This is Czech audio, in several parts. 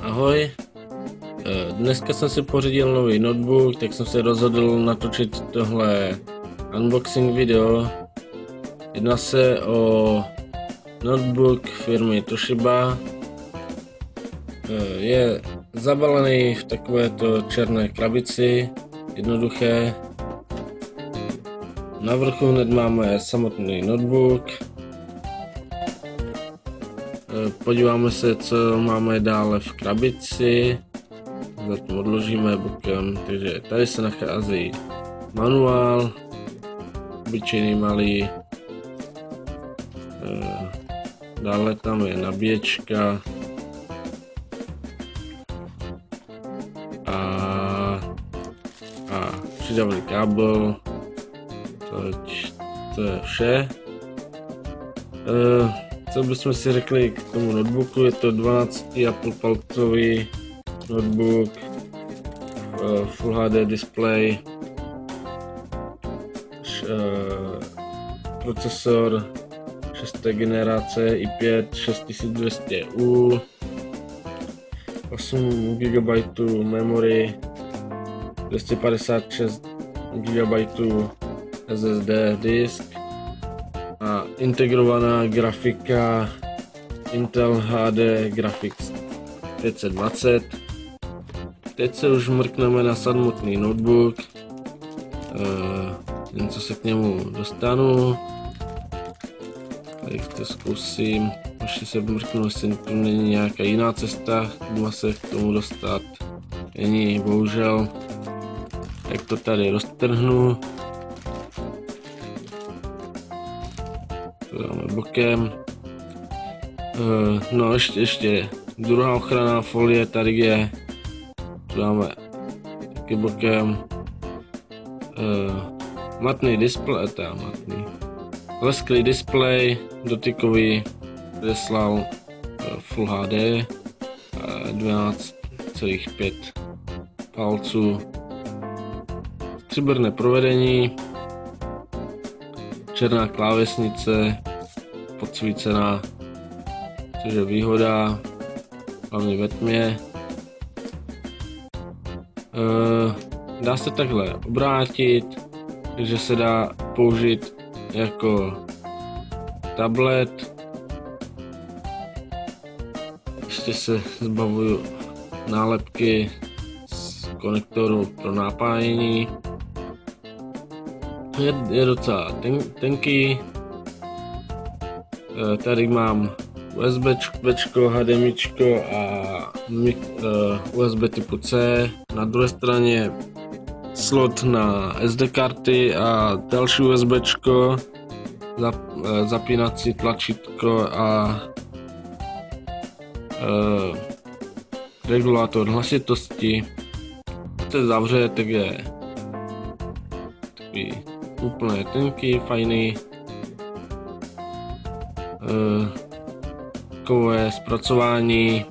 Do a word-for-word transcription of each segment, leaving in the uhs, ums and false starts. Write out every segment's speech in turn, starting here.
Ahoj, dneska jsem si pořídil nový notebook, tak jsem se rozhodl natočit tohle unboxing video. Jedná se o notebook firmy Toshiba. Je zabalený v takovéto černé krabici, jednoduché. Na vrchu hned máme samotný notebook. Podíváme se, co máme dále v krabici. Zatím odložíme bokem, takže tady se nachází manuál, obyčejný malý. Dále tam je nabíječka a, a přidavný kábel. Toť, to je vše. Co bychom si řekli k tomu notebooku, je to dvanáct celá pět palcový notebook, Full H D display, procesor šesté generace i pět šest tisíc dvě stě U, osm gigabajtů memory, dvě stě padesát šest gigabajtů S S D disk a integrovaná grafika Intel H D Graphics pět set dvacet. Teď se už mrkneme na samotný notebook, jen co se k němu dostanu. Tady to zkusím, ještě se mrknu, jestli tu není nějaká jiná cesta, jak se k tomu dostat. Není, bohužel. Tak to tady roztrhnu. To dáme bokem. No ještě, ještě druhá ochranná folie tady je. To dáme taky bokem. Matný displej, teda matný. Lesklý displej, dotykový, přeslal Full H D, dvanáct celá pět palců. Stříbrné provedení, černá klávesnice, podsvícená, což je výhoda, hlavně ve tmě. Dá se takhle obrátit, takže se dá použít jako tablet. Ještě se zbavuju nálepky z konektoru pro napájení. Je, je docela ten, tenký. Tady mám USBčko, H D M I a U S B typu C. Na druhé straně slot na S D karty a další USBčko, zap, zapínací tlačítko a e, regulátor hlasitosti. Když se zavře, tak je takový úplně tenký, fajný. E, Kové zpracování.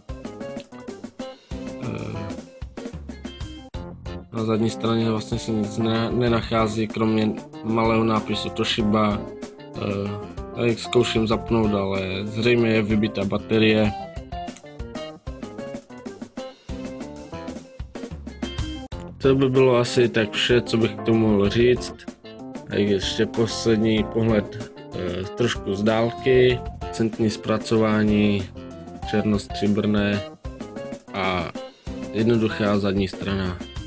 Na zadní straně vlastně se nic ne, nenachází, kromě malého nápisu Toshiba. Tady zkouším zapnout, ale zřejmě je vybitá baterie. To by bylo asi tak vše, co bych k tomu mohl říct. A ještě poslední pohled trošku z dálky. Centní zpracování, černostříbrné a jednoduchá zadní strana.